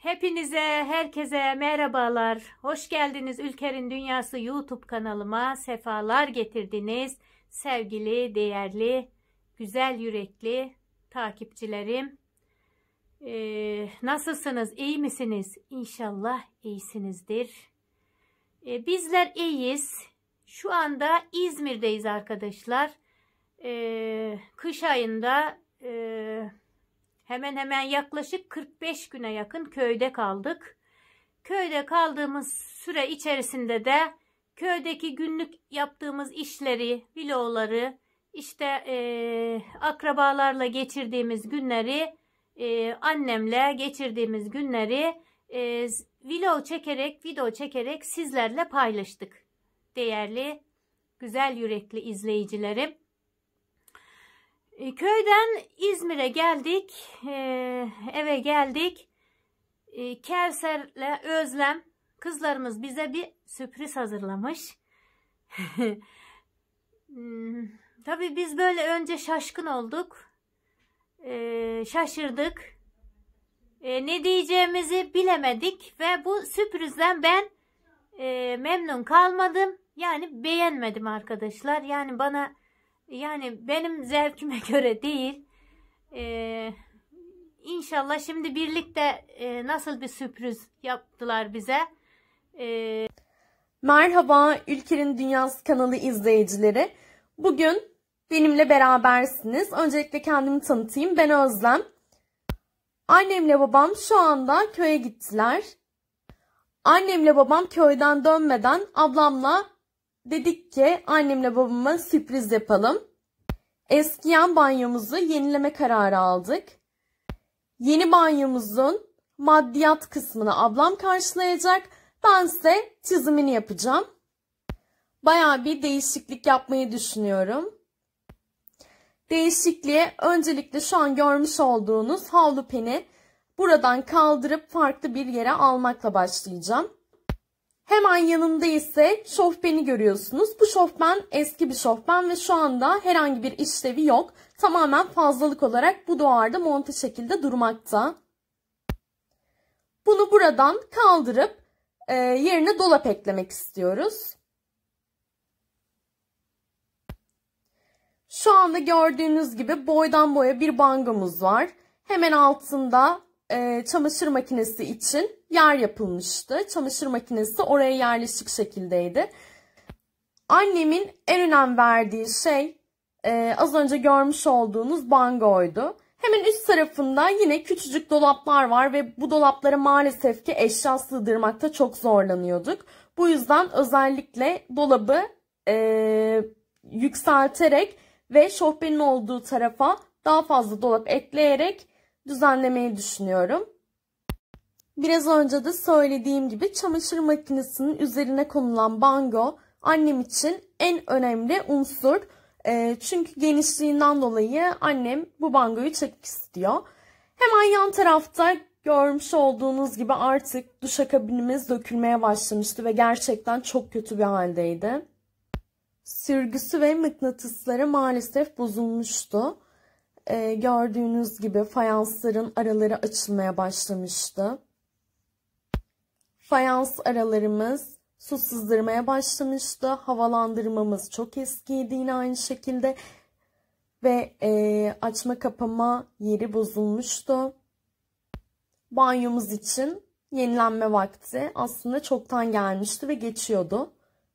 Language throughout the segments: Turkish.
Hepinize, herkese merhabalar. Hoş geldiniz Ülker'in Dünyası YouTube kanalıma. Sefalar getirdiniz. Sevgili, değerli, güzel yürekli takipçilerim. Nasılsınız? İyi misiniz? İnşallah iyisinizdir. Bizler iyiyiz. Şu anda İzmir'deyiz arkadaşlar. Kış ayında... Hemen hemen yaklaşık 45 güne yakın köyde kaldık. Köyde kaldığımız süre içerisinde de köydeki günlük yaptığımız işleri, vlogları, işte akrabalarla geçirdiğimiz günleri, annemle geçirdiğimiz günleri video çekerek sizlerle paylaştık. Değerli, güzel yürekli izleyicilerim. Köyden İzmir'e geldik, eve geldik. Kevser'le Özlem kızlarımız bize bir sürpriz hazırlamış. Tabii biz böyle önce şaşkın olduk, şaşırdık, ne diyeceğimizi bilemedik ve bu sürprizden ben memnun kalmadım. Yani beğenmedim arkadaşlar. Yani benim zevkime göre değil. İnşallah şimdi birlikte nasıl bir sürpriz yaptılar bize. Merhaba Ülker'in Dünyası kanalı izleyicileri. Bugün benimle berabersiniz. Öncelikle kendimi tanıtayım. Ben Özlem. Annemle babam şu anda köye gittiler. Annemle babam köyden dönmeden ablamla dedik ki annemle babama sürpriz yapalım. Eskiyen banyomuzu yenileme kararı aldık. Yeni banyomuzun maddiyat kısmını ablam karşılayacak. Bense çizimini yapacağım. Bayağı bir değişiklik yapmayı düşünüyorum. Değişikliğe öncelikle şu an görmüş olduğunuz havlu peni buradan kaldırıp farklı bir yere almakla başlayacağım. Hemen yanında ise şofbeni görüyorsunuz. Bu şofben eski bir şofben ve şu anda herhangi bir işlevi yok. Tamamen fazlalık olarak bu duvarda monte şekilde durmakta. Bunu buradan kaldırıp yerine dolap eklemek istiyoruz. Şu anda gördüğünüz gibi boydan boya bir bangomuz var. Hemen altında çamaşır makinesi için yer yapılmıştı. Çamaşır makinesi oraya yerleşik şekildeydi. Annemin en önem verdiği şey az önce görmüş olduğunuz bangoydu. Hemen üst tarafında yine küçücük dolaplar var ve bu dolaplara maalesef ki eşya sığdırmakta çok zorlanıyorduk. Bu yüzden özellikle dolabı yükselterek ve şofbenin olduğu tarafa daha fazla dolap ekleyerek düzenlemeyi düşünüyorum. Biraz önce de söylediğim gibi çamaşır makinesinin üzerine konulan bango annem için en önemli unsur. Çünkü genişliğinden dolayı annem bu bangoyu çekmek istiyor. Hemen yan tarafta görmüş olduğunuz gibi artık duşakabinimiz dökülmeye başlamıştı ve gerçekten çok kötü bir haldeydi. Sürgüsü ve mıknatısları maalesef bozulmuştu. Gördüğünüz gibi fayansların araları açılmaya başlamıştı. Fayans aralarımız su sızdırmaya başlamıştı. Havalandırmamız çok eskiydi yine aynı şekilde. Ve açma kapama yeri bozulmuştu. Banyomuz için yenilenme vakti aslında çoktan gelmişti ve geçiyordu.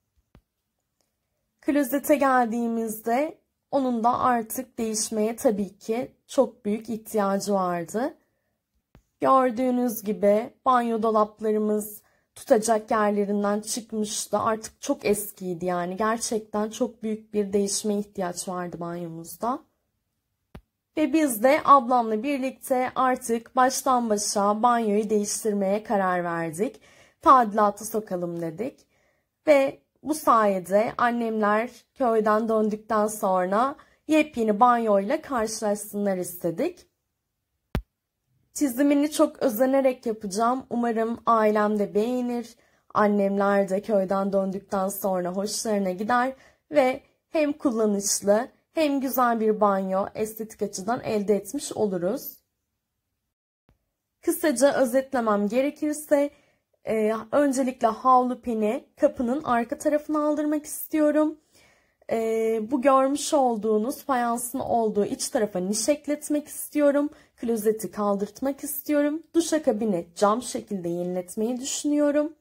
Klozete geldiğimizde onun da artık değişmeye tabii ki çok büyük ihtiyacı vardı. Gördüğünüz gibi banyo dolaplarımız tutacak yerlerinden çıkmıştı. Artık çok eskiydi yani. Gerçekten çok büyük bir değişime ihtiyaç vardı banyomuzda. Ve biz de ablamla birlikte artık baştan başa banyoyu değiştirmeye karar verdik. Tadilata sokalım dedik. Ve bu sayede annemler köyden döndükten sonra yepyeni banyoyla karşılaşsınlar istedik. Çizimini çok özenerek yapacağım. Umarım ailem de beğenir. Annemler de köyden döndükten sonra hoşlarına gider ve hem kullanışlı hem güzel bir banyo estetik açıdan elde etmiş oluruz. Kısaca özetlemem gerekirse öncelikle havlu peni kapının arka tarafına aldırmak istiyorum. Bu görmüş olduğunuz fayansın olduğu iç tarafa niş ekletmek istiyorum. Klozeti kaldırtmak istiyorum. Duşakabini cam şekilde yeniletmeyi düşünüyorum.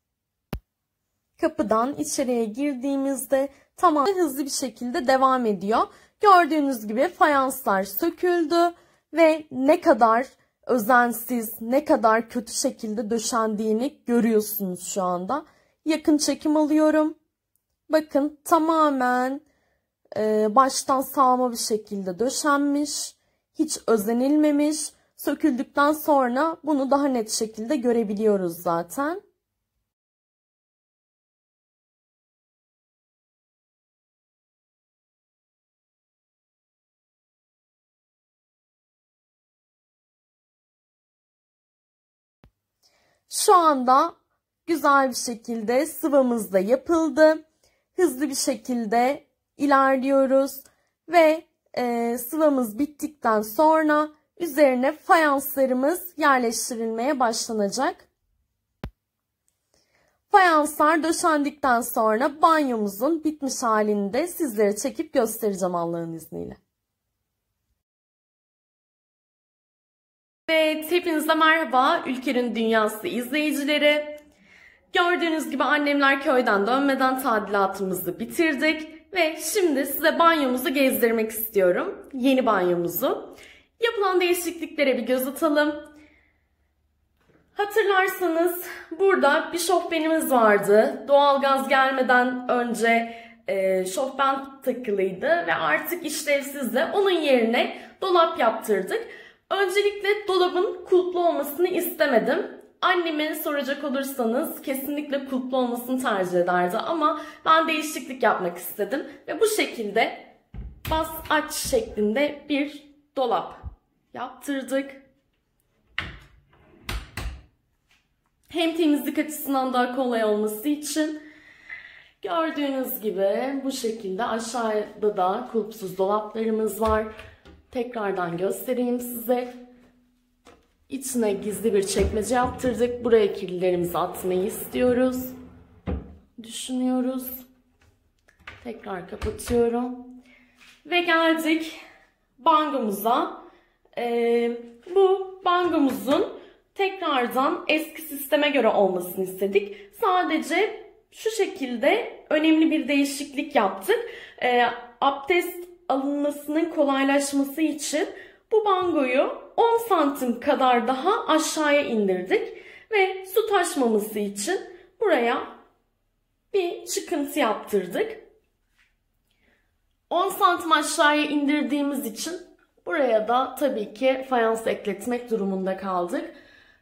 Kapıdan içeriye girdiğimizde tamamen hızlı bir şekilde devam ediyor. Gördüğünüz gibi fayanslar söküldü ve ne kadar özensiz, ne kadar kötü şekilde döşendiğini görüyorsunuz şu anda. Yakın çekim alıyorum. Bakın tamamen baştan sağma bir şekilde döşenmiş. Hiç özenilmemiş. Söküldükten sonra bunu daha net şekilde görebiliyoruz zaten. Şu anda güzel bir şekilde sıvamız da yapıldı. Hızlı bir şekilde ilerliyoruz ve sıvamız bittikten sonra üzerine fayanslarımız yerleştirilmeye başlanacak. Fayanslar döşendikten sonra banyomuzun bitmiş halini de sizlere çekip göstereceğim Allah'ın izniyle. Evet, hepinize merhaba Ülker'in Dünyası izleyicileri. Gördüğünüz gibi annemler köyden dönmeden tadilatımızı bitirdik ve şimdi size banyomuzu gezdirmek istiyorum. Yeni banyomuzu. Yapılan değişikliklere bir göz atalım. Hatırlarsanız burada bir şofbenimiz vardı. Doğalgaz gelmeden önce şofben takılıydı ve artık işlevsizdi. Onun yerine dolap yaptırdık. Öncelikle dolabın kulplu olmasını istemedim. Anneme soracak olursanız kesinlikle kulplu olmasını tercih ederdi ama ben değişiklik yapmak istedim. Ve bu şekilde bas aç şeklinde bir dolap yaptırdık. Hem temizlik açısından daha kolay olması için gördüğünüz gibi bu şekilde aşağıda da kulpsuz dolaplarımız var. Tekrardan göstereyim size. İçine gizli bir çekmece yaptırdık. Buraya kirlilerimizi atmayı istiyoruz. Düşünüyoruz. Tekrar kapatıyorum. Ve geldik bangomuza. Bu bangomuzun tekrardan eski sisteme göre olmasını istedik. Sadece şu şekilde önemli bir değişiklik yaptık. Abdest alınmasının kolaylaşması için bu bangoyu 10 santim kadar daha aşağıya indirdik ve su taşmaması için buraya bir çıkıntı yaptırdık. 10 santim aşağıya indirdiğimiz için buraya da tabii ki fayans ekletmek durumunda kaldık.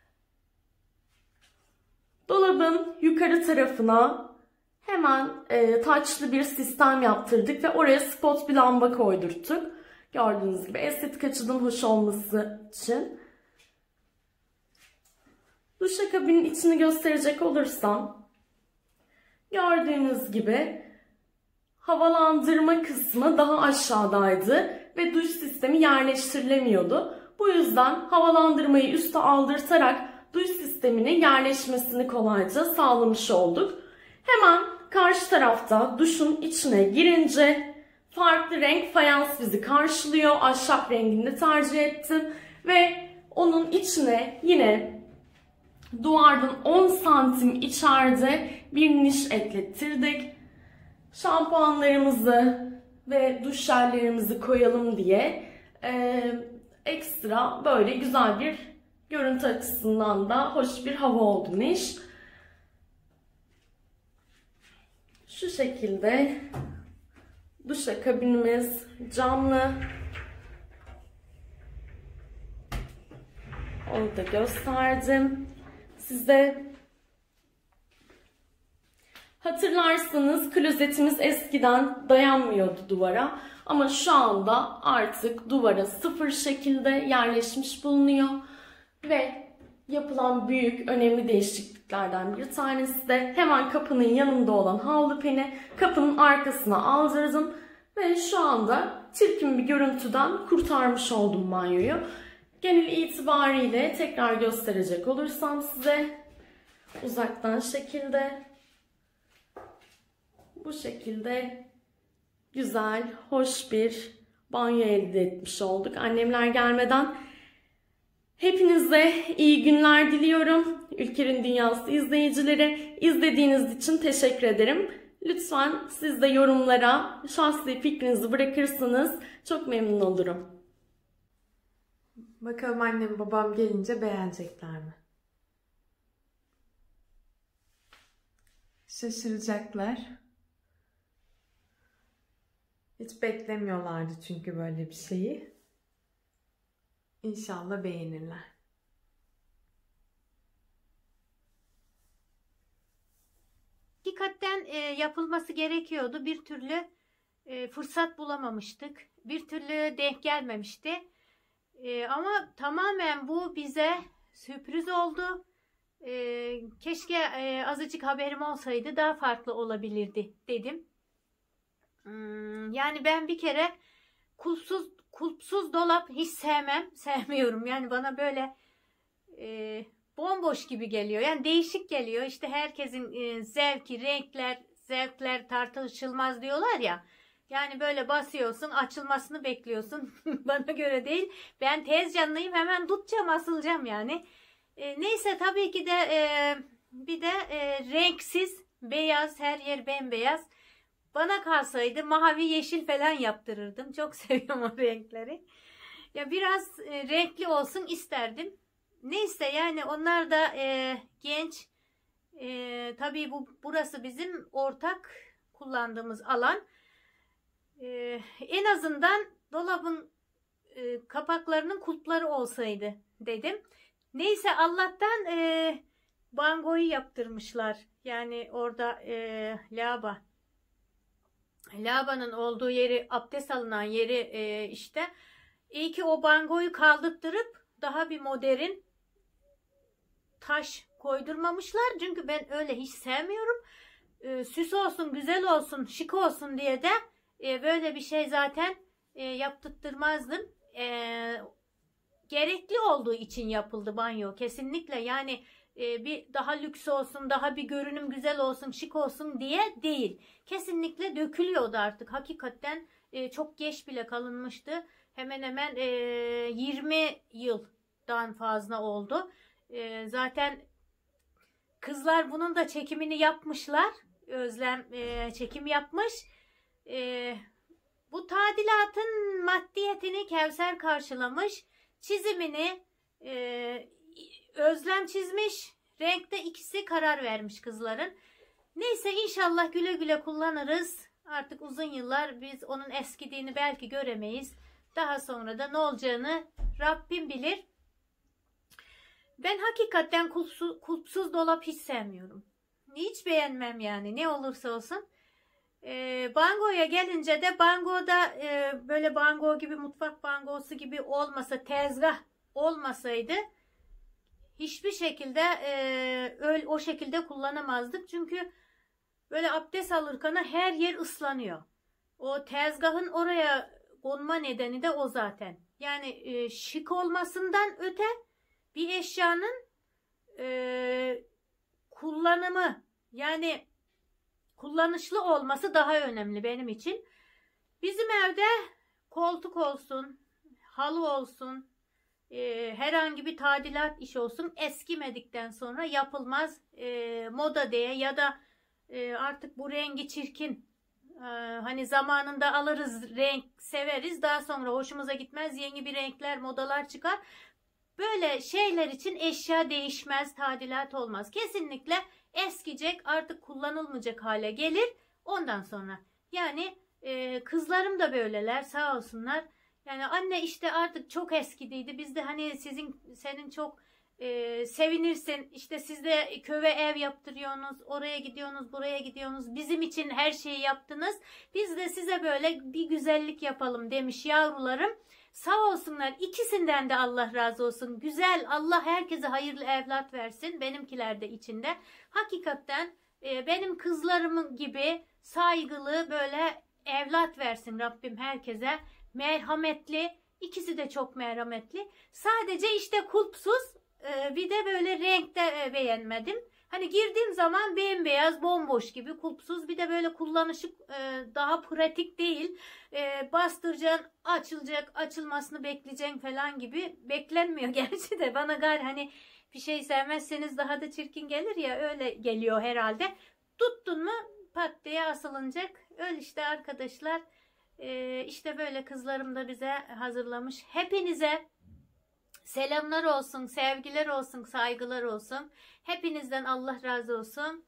Dolabın yukarı tarafına hemen taçlı bir sistem yaptırdık ve oraya spot bir lamba koydurttuk. Gördüğünüz gibi estetik açıdan hoş olması için. Duşakabinin içini gösterecek olursam, gördüğünüz gibi havalandırma kısmı daha aşağıdaydı ve duş sistemi yerleştirilemiyordu. Bu yüzden havalandırmayı üste aldırtarak duş sisteminin yerleşmesini kolayca sağlamış olduk. Hemen karşı tarafta duşun içine girince farklı renk fayans bizi karşılıyor. Ahşap rengini tercih ettim ve onun içine yine duvardan 10 santim içeride bir niş eklettirdik. Şampuanlarımızı ve duş jellerimizi koyalım diye ekstra böyle güzel bir görüntü açısından da hoş bir hava oldu niş. Şu şekilde duşakabinimiz camlı. Onu da gösterdim size. Hatırlarsanız klozetimiz eskiden dayanmıyordu duvara. Ama şu anda artık duvara sıfır şekilde yerleşmiş bulunuyor. Ve yapılan büyük, önemli değişikliklerden bir tanesi de hemen kapının yanında olan havlu peni kapının arkasına aldırdım. Ve şu anda çirkin bir görüntüden kurtarmış oldum banyoyu. Genel itibariyle tekrar gösterecek olursam size uzaktan şekilde bu şekilde güzel, hoş bir banyo elde etmiş olduk. Annemler gelmeden hepinize iyi günler diliyorum. Ülker'in Dünyası izleyicileri, izlediğiniz için teşekkür ederim. Lütfen siz de yorumlara şahsi fikrinizi bırakırsanız çok memnun olurum. Bakalım annem babam gelince beğenecekler mi? Şaşıracaklar. Hiç beklemiyorlardı çünkü böyle bir şeyi. İnşallah beğenirler. Hakikaten yapılması gerekiyordu. Bir türlü fırsat bulamamıştık. Bir türlü denk gelmemişti. Ama tamamen bu bize sürpriz oldu. Keşke azıcık haberim olsaydı daha farklı olabilirdi dedim. Yani ben bir kere kulpsuz dolap hiç sevmiyorum. Yani bana böyle bomboş gibi geliyor. Yani değişik geliyor. İşte herkesin zevki, zevkler tartışılmaz diyorlar ya. Yani böyle basıyorsun, açılmasını bekliyorsun. Bana göre değil. Ben tez canlıyım, hemen tutacağım, asılacağım yani. Neyse, tabii ki de bir de renksiz, beyaz, her yer bembeyaz. Bana kalsaydı mavi, yeşil falan yaptırırdım. Çok seviyorum o renkleri. Ya biraz renkli olsun isterdim. Neyse, yani onlar da genç. Tabii burası bizim ortak kullandığımız alan. En azından dolabın kapaklarının kulpları olsaydı dedim. Neyse, Allah'tan bangoyu yaptırmışlar. Yani orada labanın olduğu yeri, abdest alınan yeri işte. İyi ki o bangoyu kaldırttırıp daha bir modern taş koydurmamışlar. Çünkü ben öyle hiç sevmiyorum. Süs olsun, güzel olsun, şık olsun diye de böyle bir şey zaten yaptırtmazdım. Gerekli olduğu için yapıldı banyo. Kesinlikle yani bir daha lüks olsun, daha bir görünüm güzel olsun, şık olsun diye değil. Kesinlikle dökülüyordu artık. Hakikaten çok geç bile kalınmıştı. Hemen hemen 20 yıldan fazla oldu. Zaten kızlar bunun da çekimini yapmışlar. Özlem çekim yapmış. Bu tadilatın maddiyetini Kevser karşılamış. Çizimini Özlem çizmiş. Renkte ikisi karar vermiş kızların. Neyse, inşallah güle güle kullanırız. Artık uzun yıllar biz onun eskidiğini belki göremeyiz. Daha sonra da ne olacağını Rabbim bilir. Ben hakikaten kulpsuz dolap hiç sevmiyorum. Hiç beğenmem yani, ne olursa olsun. Bangoya gelince de bangoda böyle bango gibi, mutfak bangosu gibi olmasa, tezgah olmasaydı hiçbir şekilde o şekilde kullanamazdık. Çünkü böyle abdest alırken her yer ıslanıyor. O tezgahın oraya konma nedeni de o zaten. Yani şık olmasından öte bir eşyanın kullanımı, yani kullanışlı olması daha önemli benim için. Bizim evde koltuk olsun, halı olsun, herhangi bir tadilat iş olsun, eskimedikten sonra yapılmaz. Moda diye ya da artık bu rengi çirkin, hani zamanında alırız, renk severiz, daha sonra hoşumuza gitmez, yeni bir renkler, modalar çıkar. Böyle şeyler için eşya değişmez, tadilat olmaz. Kesinlikle eskiyecek, artık kullanılmayacak hale gelir ondan sonra. Yani kızlarım da böyleler, sağ olsunlar. Yani anne işte artık çok eskidiydi. Biz de hani senin çok sevinirsin. İşte siz de köve ev yaptırıyorsunuz. Oraya gidiyorsunuz, buraya gidiyorsunuz. Bizim için her şeyi yaptınız. Biz de size böyle bir güzellik yapalım demiş yavrularım. Sağ olsunlar. İkisinden de Allah razı olsun. Güzel, Allah herkese hayırlı evlat versin. Benimkiler de içinde. Hakikaten benim kızlarım gibi saygılı böyle evlat versin Rabbim herkese. Merhametli, İkisi de çok merhametli. Sadece işte kulpsuz, bir de böyle renkte beğenmedim. Hani girdiğim zaman bembeyaz, bomboş gibi, kulpsuz. Bir de böyle kullanışı daha pratik değil. Bastıracaksın, açılacak, açılmasını bekleyeceksin falan gibi. Beklenmiyor gerçi de. Bana galiba hani bir şey sevmezseniz daha da çirkin gelir ya, öyle geliyor herhalde. Tuttun mu pat diye asılınacak. Öyle işte arkadaşlar. İşte böyle kızlarım da bize hazırlamış. Hepinize selamlar olsun, sevgiler olsun, saygılar olsun. Hepinizden Allah razı olsun.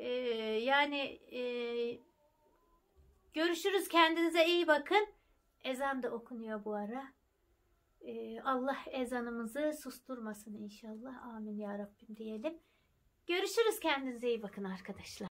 Görüşürüz. Kendinize iyi bakın. Ezan da okunuyor bu ara. Allah ezanımızı susturmasın inşallah. Amin ya Rabbim diyelim. Görüşürüz. Kendinize iyi bakın arkadaşlar.